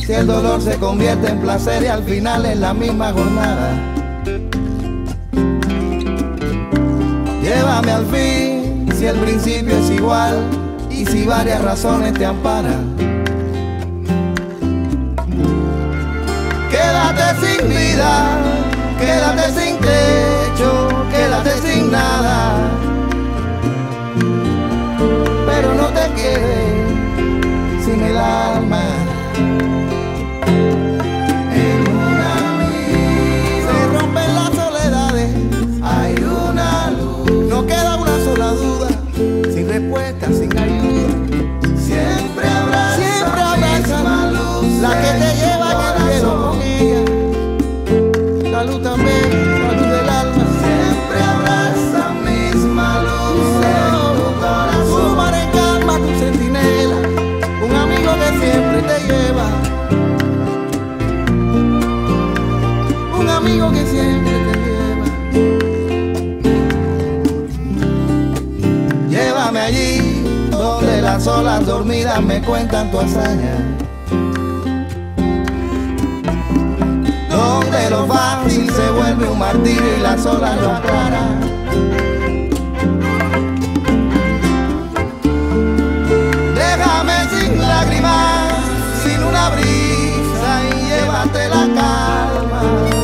Si el dolor se convierte en placer y al final es la misma jornada. Llévame al fin, si el principio es igual y si varias razones te amparan. Quédate sin vida, quédate sin techo, quédate sin nada, pero no te quedes sin el alma. En una misma se rompen las soledades, hay una luz, no queda una sola duda, sin respuesta, sin ayuda. Siempre habrá esa luz, la que te lleva en el cielo con ella. La luz también, la luz del alma. Siempre habrá esa misma luz en tu corazón. Tu mar en calma, tu centinela, un amigo que siempre te lleva. Un amigo que siempre te lleva. Llévame allí donde las olas dormidas me cuentan tu hazaña, donde lo fácil se vuelve un martirio y las olas lo aclaran. Déjame sin lágrimas, sin una brisa y llévate la calma,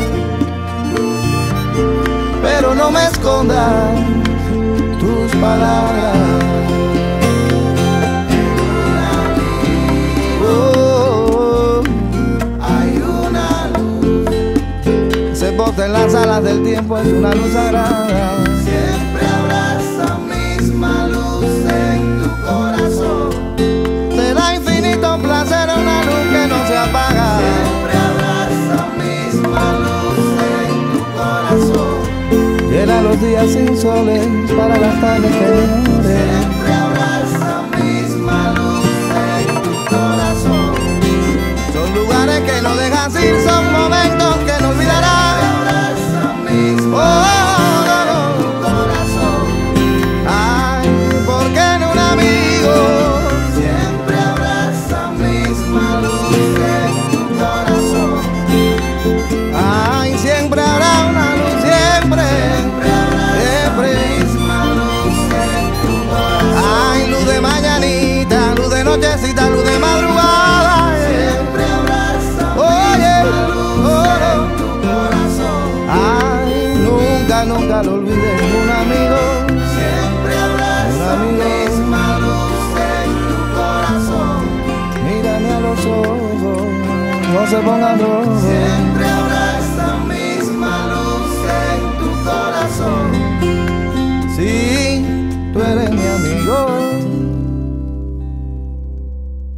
pero no me escondas tus palabras. En las alas del tiempo es una luz sagrada. Siempre habrá esa misma luz en tu corazón. Te da infinito placer una luz que no se apaga. Siempre habrá esa misma luz en tu corazón. Llena los días sin soles para las tardes que mueren. Siempre habrá esa misma luz en tu corazón. Son lugares que no dejan ir, son momentos que no olvidarás. Oh, tu corazón. Ay, porque en un amigo siempre habrá esa misma luz en tu corazón. Ay, siempre habrá una luz, siempre habrá esa misma luz en tu corazón. Ay, luz de mañanita, luz de nochecita, luz de madrugada. Siempre habrá esa misma luz en tu corazón. Ay, nunca lo olvides, un amigo. Siempre habrá esa misma luz en tu corazón. Mírame a los ojos, no se pongan rojos.